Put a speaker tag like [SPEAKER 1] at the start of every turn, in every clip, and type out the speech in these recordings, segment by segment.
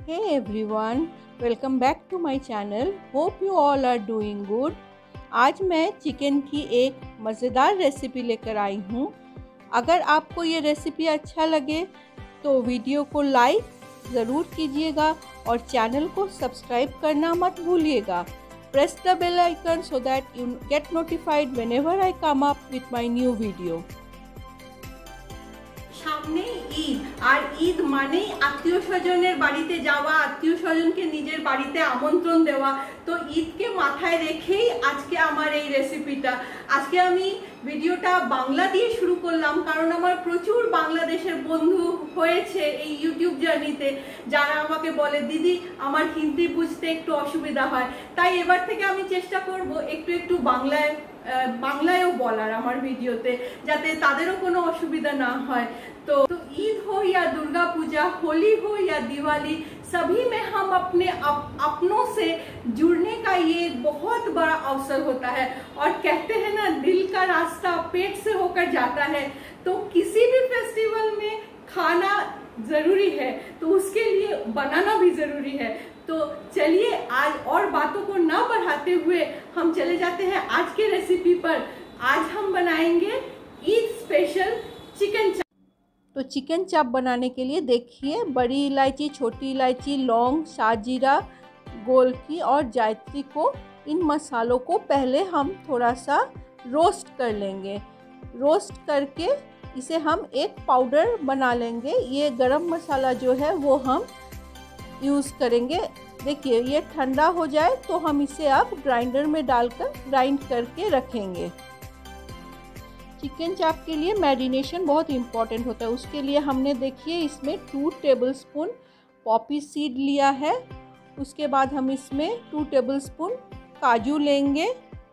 [SPEAKER 1] Hey everyone, welcome back to my channel. Hope you all are doing good. आज मैं chicken की एक मज़ेदार रेसिपी लेकर आई हूँ। अगर आपको ये रेसिपी अच्छा लगे तो वीडियो को लाइक ज़रूर कीजिएगा और चैनल को सब्सक्राइब करना मत भूलिएगा। Press the bell icon so that you get notified whenever I come up with my new video. সামনে ঈদ, আর ঈদ মানেই আত্মীয় স্বজনের বাড়িতে যাওয়া, আত্মীয় স্বজনকে নিজের বাড়িতে আমন্ত্রণ দেওয়া। তো ঈদকে মাথায় রেখেই আজকে আমার এই রেসিপিটা। আজকে আমি ভিডিওটা বাংলা দিয়ে শুরু করলাম কারণ আমার প্রচুর বাংলাদেশের বন্ধু হয়েছে এই ইউটিউব জার্নিতে, যারা আমাকে বলে দিদি আমার হিন্দি বুঝতে একটু অসুবিধা হয়। তাই এবার থেকে আমি চেষ্টা করব একটু একটু বাংলায়ও বলার আমার ভিডিওতে, যাতে তাদেরও কোনো অসুবিধা না হয়। तो ईद हो या दुर्गा पूजा, होली हो या दिवाली, सभी में हम अपने अपनों से जुड़ने का ये बहुत बड़ा अवसर होता है। और कहते हैं ना, दिल का रास्ता पेट से होकर जाता है। तो किसी भी फेस्टिवल में खाना जरूरी है, तो उसके लिए बनाना भी जरूरी है। तो चलिए आज और बातों को ना बढ़ाते हुए हम चले जाते हैं आज के रेसिपी पर। आज हम बनाएंगे ईद स्पेशल चिकन चाप। तो चिकन चाप बनाने के लिए देखिए, बड़ी इलायची, छोटी इलायची, लौंग, शाहजीरा, गोलकी और जायत्री को, इन मसालों को पहले हम थोड़ा सा रोस्ट कर लेंगे। रोस्ट करके इसे हम एक पाउडर बना लेंगे। ये गरम मसाला जो है वो हम यूज़ करेंगे। देखिए ये ठंडा हो जाए तो हम इसे अब ग्राइंडर में डालकर ग्राइंड करके रखेंगे। चिकन चाप के लिए मैरिनेशन बहुत इम्पॉर्टेंट होता है। उसके लिए हमने देखिए इसमें 2 टेबलस्पून पॉपी सीड लिया है। उसके बाद हम इसमें 2 टेबलस्पून काजू लेंगे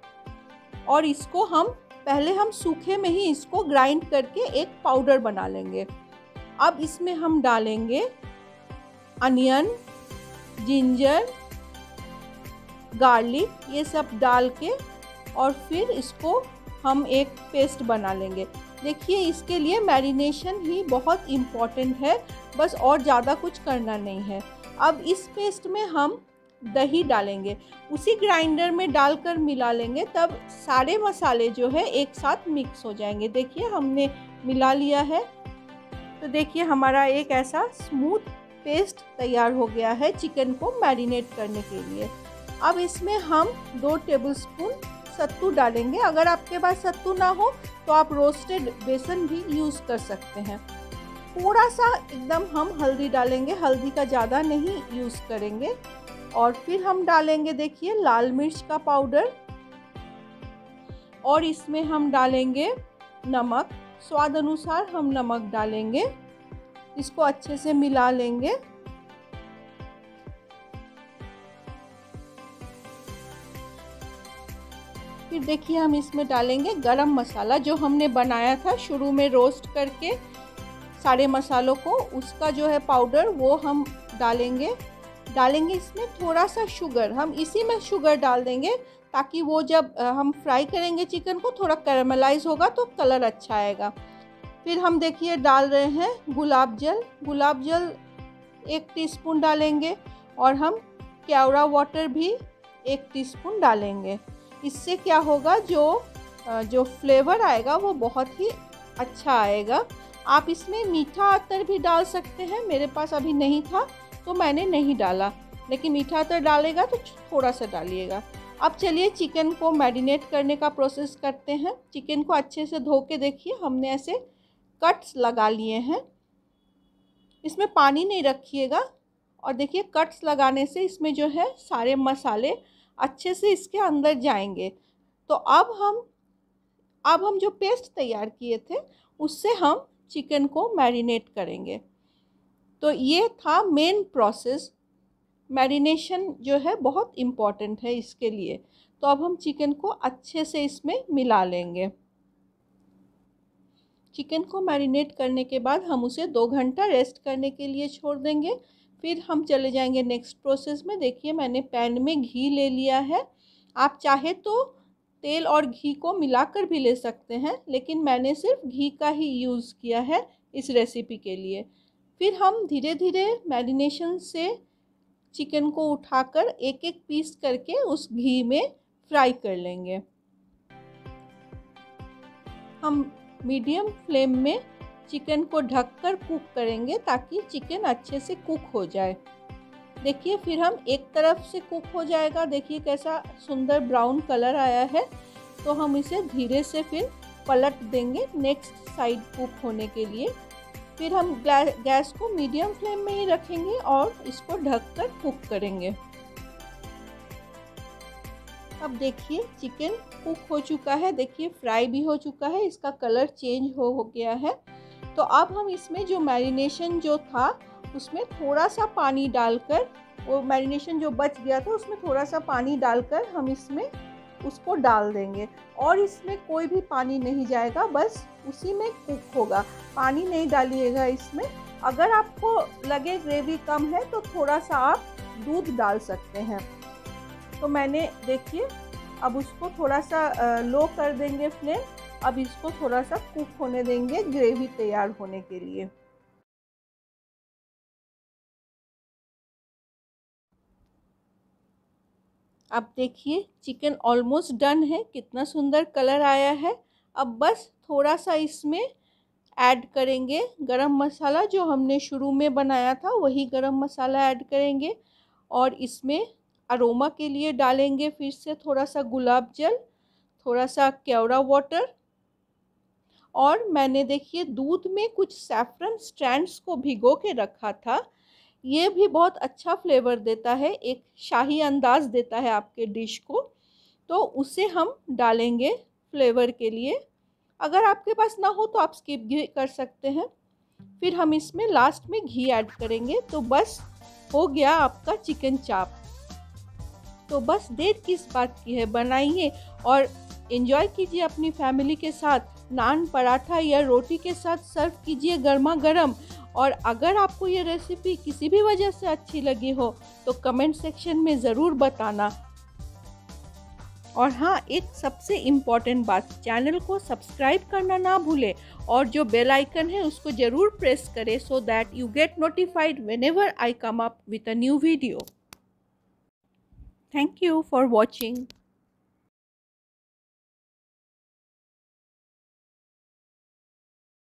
[SPEAKER 1] और इसको पहले हम सूखे में ही इसको ग्राइंड करके एक पाउडर बना लेंगे। अब इसमें हम डालेंगे अनियन, जिंजर, गार्लिक, ये सब डाल के और फिर इसको हम एक पेस्ट बना लेंगे। देखिए इसके लिए मैरिनेशन ही बहुत इम्पॉर्टेंट है, बस और ज़्यादा कुछ करना नहीं है। अब इस पेस्ट में हम दही डालेंगे, उसी ग्राइंडर में डालकर मिला लेंगे, तब सारे मसाले जो है एक साथ मिक्स हो जाएंगे। देखिए हमने मिला लिया है, तो देखिए हमारा एक ऐसा स्मूथ पेस्ट तैयार हो गया है चिकन को मैरिनेट करने के लिए। अब इसमें हम 2 टेबलस्पून सत्तू डालेंगे। अगर आपके पास सत्तू ना हो तो आप रोस्टेड बेसन भी यूज़ कर सकते हैं। थोड़ा सा एकदम हम हल्दी डालेंगे, हल्दी का ज़्यादा नहीं यूज़ करेंगे। और फिर हम डालेंगे देखिए लाल मिर्च का पाउडर, और इसमें हम डालेंगे नमक, स्वाद अनुसार हम नमक डालेंगे। इसको अच्छे से मिला लेंगे। फिर देखिए हम इसमें डालेंगे गरम मसाला, जो हमने बनाया था शुरू में रोस्ट करके सारे मसालों को, उसका जो है पाउडर वो हम डालेंगे। इसमें थोड़ा सा शुगर, हम इसी में शुगर डाल देंगे ताकि वो जब हम फ्राई करेंगे चिकन को थोड़ा कैरामलाइज होगा तो कलर अच्छा आएगा। फिर हम देखिए डाल रहे हैं गुलाब जल 1 टीस्पून डालेंगे, और हम केवड़ा वाटर भी 1 टीस्पून डालेंगे। इससे क्या होगा, जो फ्लेवर आएगा वो बहुत ही अच्छा आएगा। आप इसमें मीठा अतर भी डाल सकते हैं, मेरे पास अभी नहीं था तो मैंने नहीं डाला, लेकिन मीठा अतर डालेगा तो थोड़ा सा डालिएगा। अब चलिए चिकन को मैरिनेट करने का प्रोसेस करते हैं। चिकन को अच्छे से धो के देखिए हमने ऐसे कट्स लगा लिए हैं। इसमें पानी नहीं रखिएगा, और देखिए कट्स लगाने से इसमें जो है सारे मसाले अच्छे से इसके अंदर जाएंगे। तो अब हम जो पेस्ट तैयार किए थे उससे हम चिकन को मैरिनेट करेंगे। तो ये था मेन प्रोसेस। मैरिनेशन जो है बहुत इम्पॉर्टेंट है इसके लिए। तो अब हम चिकन को अच्छे से इसमें मिला लेंगे। चिकन को मैरिनेट करने के बाद हम उसे 2 घंटा रेस्ट करने के लिए छोड़ देंगे। फिर हम चले जाएंगे नेक्स्ट प्रोसेस में। देखिए मैंने पैन में घी ले लिया है। आप चाहे तो तेल और घी को मिलाकर भी ले सकते हैं, लेकिन मैंने सिर्फ घी का ही यूज़ किया है इस रेसिपी के लिए। फिर हम धीरे धीरे मैरिनेशन से चिकन को उठाकर एक एक पीस करके उस घी में फ्राई कर लेंगे। हम मीडियम फ्लेम में चिकन को ढककर कुक करेंगे ताकि चिकन अच्छे से कुक हो जाए। देखिए फिर हम एक तरफ से कुक हो जाएगा, देखिए कैसा सुंदर ब्राउन कलर आया है, तो हम इसे धीरे से फिर पलट देंगे नेक्स्ट साइड कुक होने के लिए। फिर हम गैस को मीडियम फ्लेम में ही रखेंगे और इसको ढककर कुक करेंगे। अब देखिए चिकन कुक हो चुका है, देखिए फ्राई भी हो चुका है, इसका कलर चेंज हो गया है। तो अब हम इसमें जो मैरिनेशन जो था उसमें थोड़ा सा पानी डालकर, वो मैरिनेशन जो बच गया था उसमें थोड़ा सा पानी डालकर हम इसमें उसको डाल देंगे और इसमें कोई भी पानी नहीं जाएगा, बस उसी में कुक होगा, पानी नहीं डालिएगा इसमें। अगर आपको लगे ग्रेवी कम है तो थोड़ा सा आप दूध डाल सकते हैं। तो मैंने देखिए अब उसको थोड़ा सा लो कर देंगे फ्लेम, अब इसको थोड़ा सा कुक होने देंगे ग्रेवी तैयार होने के लिए। अब देखिए चिकन ऑलमोस्ट डन है, कितना सुंदर कलर आया है। अब बस थोड़ा सा इसमें ऐड करेंगे गरम मसाला, जो हमने शुरू में बनाया था वही गरम मसाला ऐड करेंगे और इसमें अरोमा के लिए डालेंगे फिर से थोड़ा सा गुलाब जल, थोड़ा सा केवड़ा वाटर, और मैंने देखिए दूध में कुछ सैफरन स्ट्रैंड्स को भिगो के रखा था। ये भी बहुत अच्छा फ्लेवर देता है, एक शाही अंदाज देता है आपके डिश को, तो उसे हम डालेंगे फ्लेवर के लिए। अगर आपके पास ना हो तो आप स्किप भी कर सकते हैं। फिर हम इसमें लास्ट में घी ऐड करेंगे। तो बस हो गया आपका चिकन चाप। तो बस देर किस बात की है, बनाइए और एंजॉय कीजिए अपनी फैमिली के साथ। नान, पराठा या रोटी के साथ सर्व कीजिए गर्मा गर्म। और अगर आपको ये रेसिपी किसी भी वजह से अच्छी लगी हो तो कमेंट सेक्शन में ज़रूर बताना। और हाँ, एक सबसे इम्पॉर्टेंट बात, चैनल को सब्सक्राइब करना ना भूलें और जो बेल आइकन है उसको ज़रूर प्रेस करें so that you get notified whenever I come up with a new video. Thank you for watching.